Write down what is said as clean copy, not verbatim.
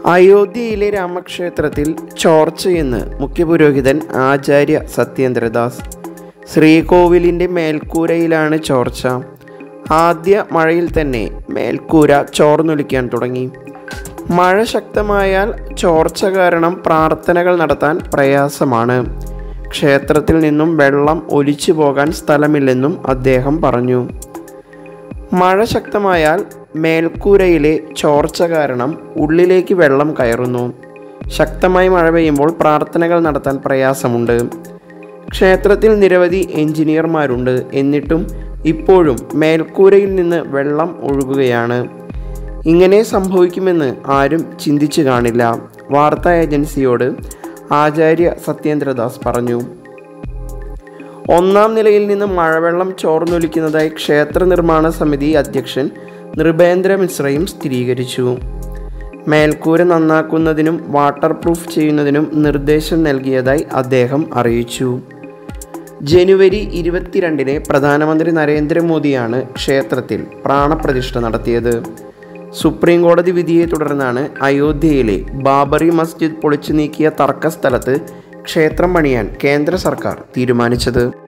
അയോധ്യയിലെ രാമക്ഷേത്രത്തിൽ ചോർച്ചയെന്ന് മുഖ്യപുരോഹിതൻ ആചാര്യ സത്യേന്ദ്രദാസ്. ശ്രീകോവിലിൻ്റെ മേൽക്കൂരയിലാണ് ചോർച്ച. ആദ്യ മഴയിൽ തന്നെ മേൽക്കൂര ചോർന്നൊലിക്കാൻ തുടങ്ങി. മഴ ശക്തമായാൽ ചോർച്ച കാരണം പ്രാർത്ഥനകൾ നടത്താൻ പ്രയാസമാണ്. ക്ഷേത്രത്തിൽ നിന്നും വെള്ളം ഒലിച്ചു പോകാൻ സ്ഥലമില്ലെന്നും അദ്ദേഹം പറഞ്ഞു. മഴ ശക്തമായാൽ മേൽക്കൂരയിലെ ചോർച്ച കാരണം ഉള്ളിലേക്ക് വെള്ളം കയറുന്നു. ശക്തമായി മഴ പെയ്യുമ്പോൾ പ്രാർത്ഥനകൾ നടത്താൻ പ്രയാസമുണ്ട്. ക്ഷേത്രത്തിൽ നിരവധി എഞ്ചിനീയർമാരുണ്ട്. എന്നിട്ടും ഇപ്പോഴും മേൽക്കൂരയിൽ നിന്ന് വെള്ളം ഒഴുകുകയാണ്. ഇങ്ങനെ സംഭവിക്കുമെന്ന് ആരും ചിന്തിച്ചു കാണില്ല, വാർത്താ ഏജൻസിയോട് ആചാര്യ സത്യേന്ദ്രദാസ് പറഞ്ഞു. ഒന്നാം നിലയിൽ നിന്ന് മഴവെള്ളം ചോർന്നൊലിക്കുന്നതായി ക്ഷേത്ര നിർമ്മാണ സമിതി അധ്യക്ഷൻ നൃപേന്ദ്ര മിശ്രയും സ്ഥിരീകരിച്ചു. മേൽക്കൂര നന്നാക്കുന്നതിനും വാട്ടർ പ്രൂഫ് ചെയ്യുന്നതിനും നിർദ്ദേശം നൽകിയതായി അദ്ദേഹം അറിയിച്ചു. ജനുവരി 22 പ്രധാനമന്ത്രി നരേന്ദ്രമോദിയാണ് ക്ഷേത്രത്തിൽ പ്രാണപ്രതിഷ്ഠ നടത്തിയത്. സുപ്രീം കോടതി വിധിയെ തുടർന്നാണ് അയോധ്യയിലെ ബാബറി മസ്ജിദ് പൊളിച്ചു നീക്കിയ തർക്ക സ്ഥലത്ത് ക്ഷേത്രം പണിയാൻ കേന്ദ്ര സർക്കാർ തീരുമാനിച്ചത്.